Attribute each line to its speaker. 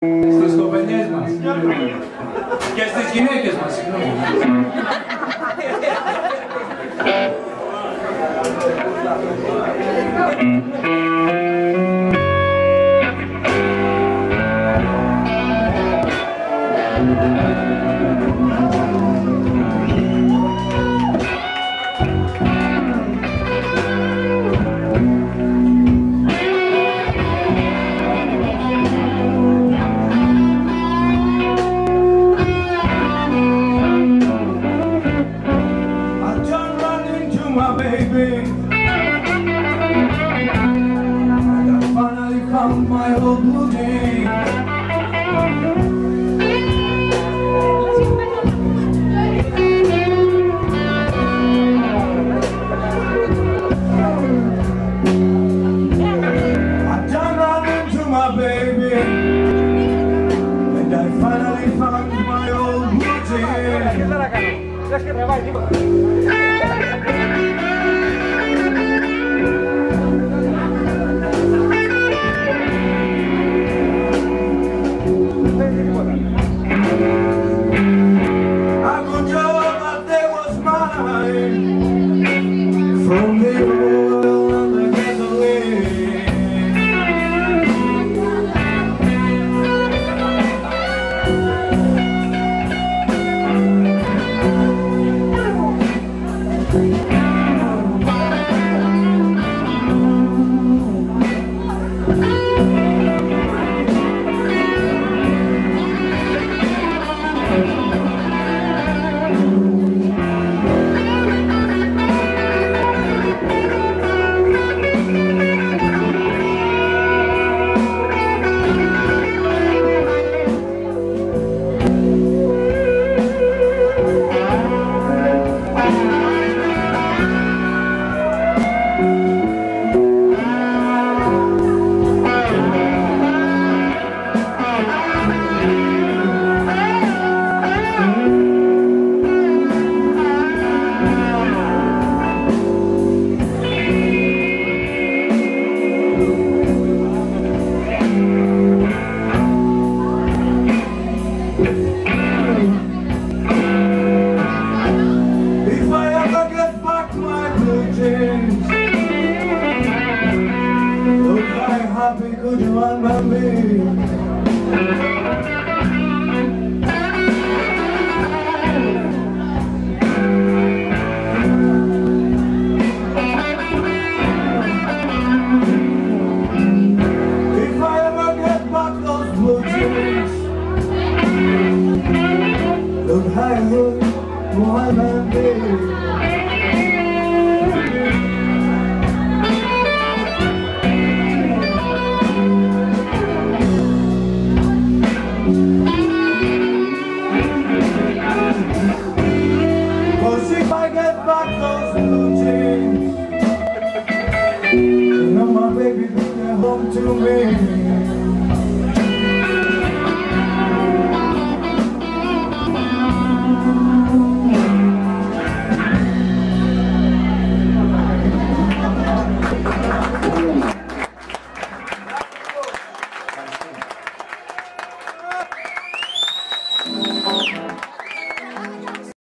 Speaker 1: Estas compañías más. Que estas guinecas más.
Speaker 2: My baby, I finally found my old blue jeans. I done run into my baby, and I finally found my old blue jeans. From the oil and the gasoline, happy could you remember me? If I ever get back those blue jeans, look how I look, my baby. If I get back those blue jeans, you know my baby bring them home to me.